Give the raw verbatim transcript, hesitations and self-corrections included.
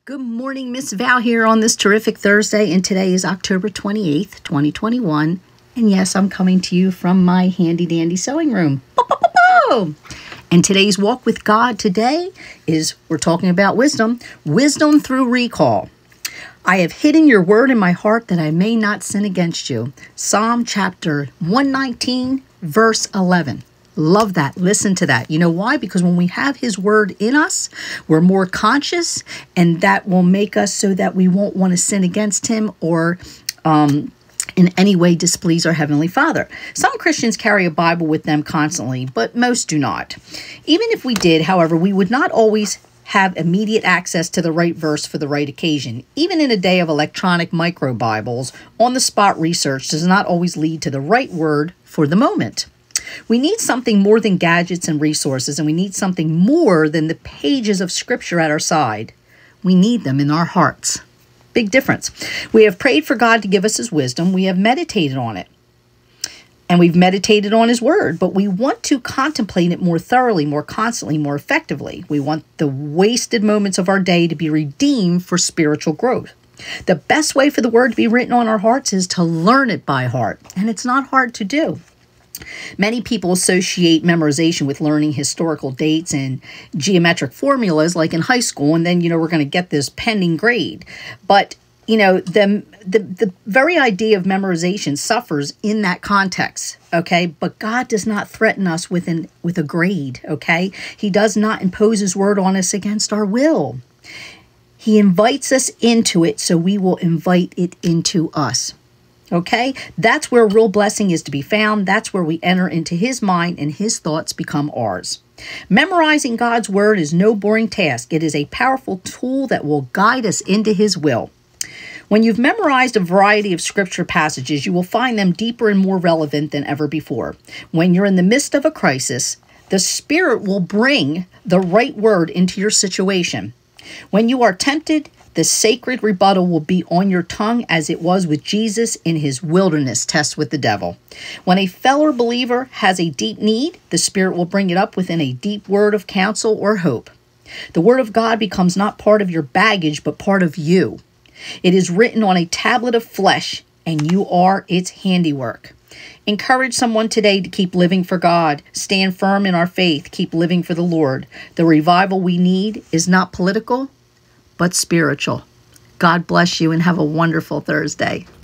Good morning, Miss Val here on this terrific Thursday, and today is October twenty-eighth, twenty twenty-one. And yes, I'm coming to you from my handy dandy sewing room. Bo-bo-bo-bo! And today's walk with God today is, we're talking about wisdom, wisdom through recall. I have hidden your word in my heart that I may not sin against you. Psalm chapter one nineteen, verse eleven. Love that. Listen to that. You know why? Because when we have his word in us, we're more conscious, and that will make us so that we won't want to sin against him or um, in any way displease our Heavenly Father. Some Christians carry a Bible with them constantly, but most do not. Even if we did, however, we would not always have immediate access to the right verse for the right occasion. Even in a day of electronic micro Bibles, on-the-spot research does not always lead to the right word for the moment. We need something more than gadgets and resources, and we need something more than the pages of Scripture at our side. We need them in our hearts. Big difference. We have prayed for God to give us his wisdom. We have meditated on it. And we've meditated on his word, but we want to contemplate it more thoroughly, more constantly, more effectively. We want the wasted moments of our day to be redeemed for spiritual growth. The best way for the word to be written on our hearts is to learn it by heart, and it's not hard to do. Many people associate memorization with learning historical dates and geometric formulas like in high school, and then, you know, we're going to get this pending grade. But, you know, the, the, the very idea of memorization suffers in that context, okay? But God does not threaten us with, an, with a grade, okay? He does not impose his word on us against our will. He invites us into it, so we will invite it into us. Okay, that's where real blessing is to be found. That's where we enter into his mind and his thoughts become ours. Memorizing God's word is no boring task. It is a powerful tool that will guide us into his will. When you've memorized a variety of scripture passages, you will find them deeper and more relevant than ever before. When you're in the midst of a crisis, the Spirit will bring the right word into your situation. When you are tempted, the sacred rebuttal will be on your tongue as it was with Jesus in his wilderness test with the devil. When a fellow believer has a deep need, the Spirit will bring it up within a deep word of counsel or hope. The word of God becomes not part of your baggage, but part of you. It is written on a tablet of flesh, and you are its handiwork. Encourage someone today to keep living for God. Stand firm in our faith. Keep living for the Lord. The revival we need is not political, but spiritual. God bless you and have a wonderful Thursday.